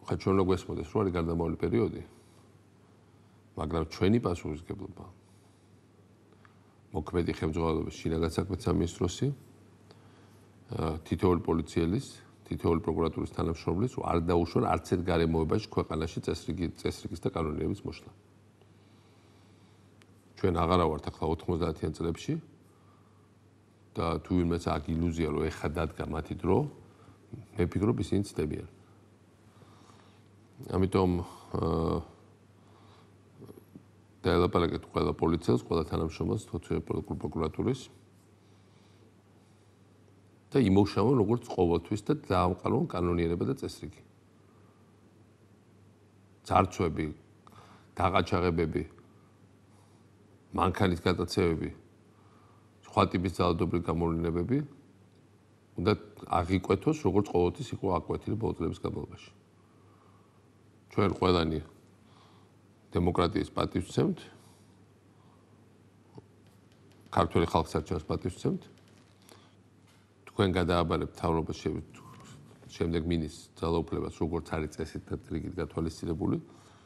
ხა ჩვენ რა გვესმოდეს, რომ არის გარდამავალი პერიოდი, მაგრამ ჩვენი პასუხისმგებლობა მოქმედი ხელმძღვანელობის შინაგან საქმეთა სამინისტროსი, თითოეული პოლიციელის, თითოეული პროკურატურის თანამშრომლის არ დაუშვან არც ერთ გარემოებაში ქვეყანაში წესრიგის და კანონიერების მოშლა. ჩვენ აღარა ვართ ახლა 90-იან წლებში და თუ ვინმეს აქვს ილუზია, რომ ეხლა დადგა მათი დრო, მე ვფიქრობ ისინი ცდებიან. ამიტომ დაელაპარაკეთ ყველა პოლიციელს, ყველა თანამშრომელს, პროკურატურის და იმოუშავონ როგორც ყოველთვის და დაამყარონ კანონიერება და წესრიგი. ძარცვები, დაღაჩაღებები, მანქანის გადაცემები, სხვა ტიპის ძალადობრივი გამოვლინებები უნდა აღიკვეთოს, როგორც ყოველთვის იყო აკვეთილი ბოლო წლების განმავლობაში. ჩვენ ყველანი დემოკრატიის პატივს ვცემთ, ქართველი ხალხს არჩევს პატივს ვცემთ. თქვენ გადააბარებთ მთავრობას შემდეგ მინის ძალაუფლებას, როგორც არის წესით და რიგით გათვალისწინებული.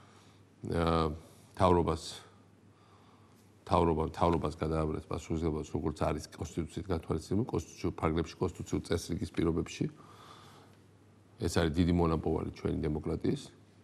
მთავრობას გადააბარებს პასუხისმგებლობას, როგორც არის კონსტიტუციით გათვალისწინებული, კონსტიტუციურ ფარგლებში, კონსტიტუციურ წესრიგის პირობებში. ეს არის დიდი მონაპოვარი ჩვენი დემოკრატიის.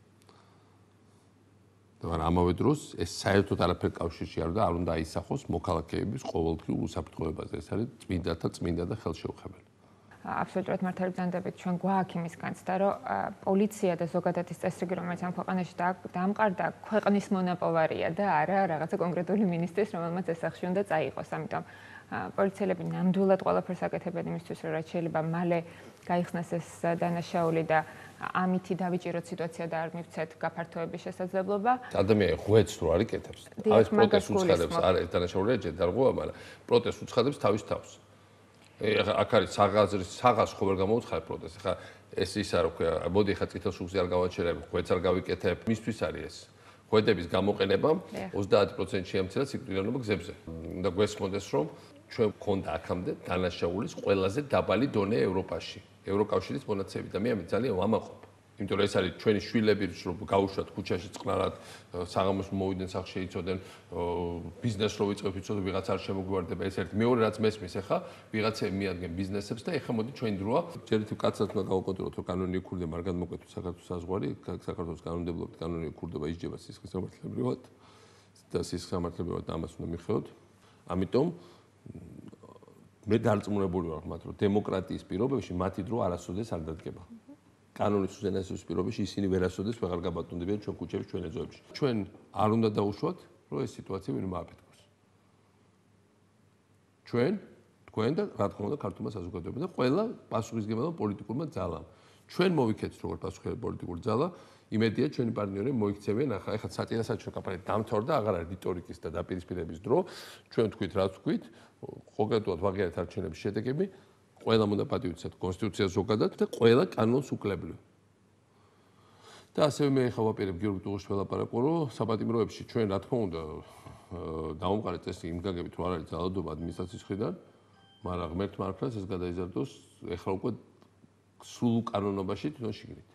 მაგრამ ამავე დროს ეს საერთოდ არაფერ კავშირში არ უნდა აისახოს მოქალაქეების ყოველდღიურ უსაფრთხოებაზე. ეს არის წმინდა და ხელშეუხებელი. აბსოლუტურად მართალი ბრძანდებით ჩვენ გვაქვს იმის განცდა, რომ პოლიცია და ზოგადად ის წესრიგი, რომელიც ამ ქვეყანაში დამყარდა, ქვეყნის მონაპოვარია და არა რაღაცა კონკრეტული მინისტრის, რომელმაც ეს სახში უნდა წაიღოს. ამიტომ პოლიციელები ნამდვილად ყველაფერს აკეთებენ იმისთვის, რომ რაც შეიძლება მალე გაიხსნას ეს დანაშაული და ამითი დავიჭიროთ სიტუაცია და არ მივცეთ გაფართოების შესაძლებლობა. ადამიანი ღვეძს რო არ იკეთებს. თავის პროტესტს უცხადებს, არა ეს დანაშაულია ჯერ დარღვევა, მაგრამ პროტესტს უცხადებს თავის თავს. აქ არის საღას ხო ვერ გამოუცხადებ პროტესტს. ხა ეს ისა რო ქვია, მოდი ხა წითელ შუქზე არ გავაჩერებ, ღვეძს არ გავიკეთებ. მისთვის არის ეს. ღვედების გამოყენება 30% შეამცირა სიკვდილიანობა გზებზე. უნდა გვესმოდეს, რომ ჩვენ გვქონდა აქამდე დანაშაულის ყველაზე დაბალი დონე ევროპაში. ევროკავშირის მონაცემები და მე ამით ძალიან ვამაყობ. იმიტომ რომ ეს არის ჩვენი შვილები, რომ გაუშვათ ქუჩაში წყნარად, საღამოს მოვიდნენ სახლში იცოდნენ, ბიზნესს რო ვიწყებ იცოდნენ, ვიღაც არ შემოგვიواردება. ეს ერთი. მეორე რაც მესმის ახლა, ვიღაცები მიადგენ ბიზნესებს და ახლა მოდი ჩვენ დროა. ჯერითი კაცად უნდა გავუკეთოთ, რომ კანონი იქურდება, არ გადმოკვეთოთ საქართველოს საზღვარი, საქართველოს კანონმდებლობით კანონი იქურდება, ისჯება სისხლის სამართლებრივად და სისხლის სამართლებრივად ამას უნდა მიხელოთ. ამიტომ მე დარწმუნებული ვარ მათ, რომ დემოკრატიის პირობებში მათი დრო არასოდეს არ დადგება. კანონის უზენაესობის პირობებში ისინი ვერასოდეს ვეღარ გაბატონდებიან ჩვენ ქუჩებში, ჩვენ ეზოებში. ჩვენ არ უნდა დავუშვათ, რომ ეს სიტუაცია ვინმე აფეთქოს. თქვენ და რა თქმა უნდა ქართულმა საზოგადოებამ და ყველა პასუხისმგებელმა პოლიტიკურმა ძალამ. ჩვენ მოვიქცეთ როგორც პასუხისმგებელი პოლიტიკური ძალა, იმედია ჩვენი პარტნიორები მოიქცევიან ახლა სატირასაჩინო კამპანია დამთავრდა, აღარ არის რიტორიკის და დაპირისპირების დრო. ჩვენ თქვით, რაც თქვით, კონკრეტულად ვაღიარეთ არჩევნების შედეგები. ყველამ უნდა პატივიცეთ კონსტიტუციას ზოგადად და ყველა კანონს უკლებლივ. და ასევე მე ახლა ვაპირებ გიორგი ტუღუშს ველაპარაკო, რომ საპატიმროებში ჩვენ რა თქმა უნდა დავამყარეთ წესი იმ გაგებით, რომ არ არის ძალადობა ადმინისტრაციის მხრიდან, მაგრამ ღმერთმა არ ქნას ეს გადაიზარდოს ახლა უკვე სრულ კანონობაში თვითონ შიგნით.